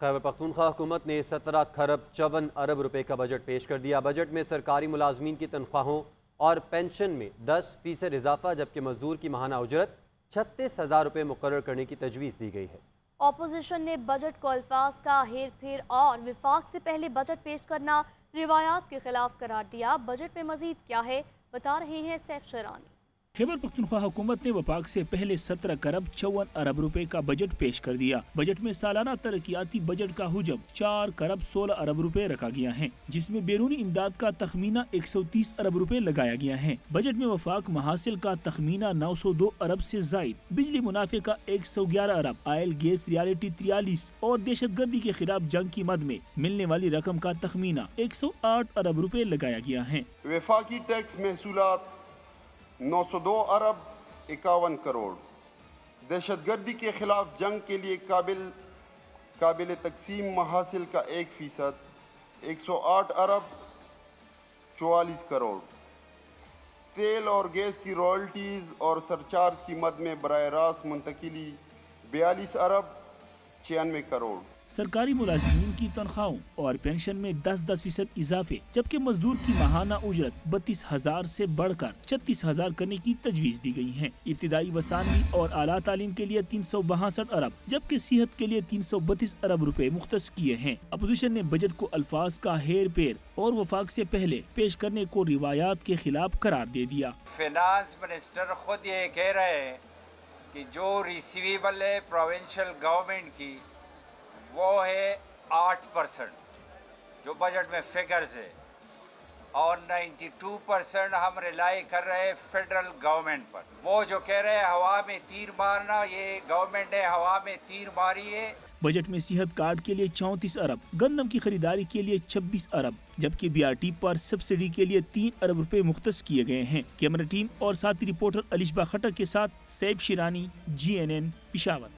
خیبر پختونخوا حکومت نے 17 خرب 54 ارب روپے کا بجٹ پیش کر دیا۔ بجٹ میں سرکاری ملازمین کی تنخواہوں اور پینشن میں 10% اضافہ جبکہ مزدور کی ماہانہ اجرت 36,000 روپے مقرر کرنے کی تجویز دی گئی ہے۔ اپوزیشن نے بجٹ کو الفاظ کا ہیر پھیر اور وفاق سے پہلے بجٹ پیش کرنا روایات کے خلاف قرار دیا۔ بجٹ میں مزید کیا ہے، بتا رہے ہیں سیف شیرانی۔ خیبر پختونخوا حکومت نے وفاق سے پہلے 17 خرب 54 ارب روپے کا بجٹ پیش کر دیا۔ بجٹ میں سالانہ ترقیاتی بجٹ کا حجم 4 خرب 16 ارب روپے رکھا گیا ہے، جس میں بیرونی امداد کا تخمینہ 130 ارب روپے لگایا گیا ہے۔ بجٹ میں وفاق محاصل کا تخمینہ 902 ارب سے زائد، بجلی منافع کا 111 ارب، آئل گیس ریالٹی 43 اور دہشت گردی کے خلاف جنگ کی مد میں ملنے والی رقم کا تخمینہ 108 ارب روپے لگایا گیا ہے۔ وفاقی ٹیکس محصولات 902 ارب 51 کروڑ، دہشت گردی کے خلاف جنگ کے لیے قابل تقسیم محاصل کا 1%، 108 ارب 44 کروڑ، تیل اور گیس کی رائلٹیز اور سرچارج کی مد میں براہ راست منتقلی 42 ارب 96 کروڑ۔ سرکاری ملازمین کی تنخواہوں اور پینشن میں 10% اضافے جبکہ مزدور کی ماہانہ اجرت 32,000 سے بڑھ کر 36,000 کرنے کی تجویز دی گئی ہے۔ ابتدائی و ثانوی اور اعلیٰ تعلیم کے لیے 362 ارب جبکہ صحت کے لیے 332 ارب روپے مختص کیے ہیں۔ اپوزیشن نے بجٹ کو الفاظ کا ہیر پھیر اور وفاق سے پہلے پیش کرنے کو روایات کے خلاف قرار دے دیا۔ فائنانس منسٹر خود یہ کہہ رہے ہیں کہ جو ریسیویبل ہے پروونشل گورنمنٹ کی وہ ہے 8%، جو بجٹ میں فگرز ہے، اور 92% ہم ریلائی کر رہے ہیں فیڈرل گورنمنٹ پر۔ وہ جو کہہ رہے ہیں ہوا میں تیر مارنا، یہ گورنمنٹ نے ہوا میں تیر ماری ہے۔ بجٹ میں صحت کارڈ کے لیے 34 ارب، گندم کی خریداری کے لیے 26 ارب جبکہ BRT پر سبسڈی کے لیے 3 ارب روپے مختص کیے گئے ہیں۔ کیمرہ ٹیم اور ساتھی رپورٹر علیشبہ خٹک کے ساتھ سیف شیرانی، GNN پشاور۔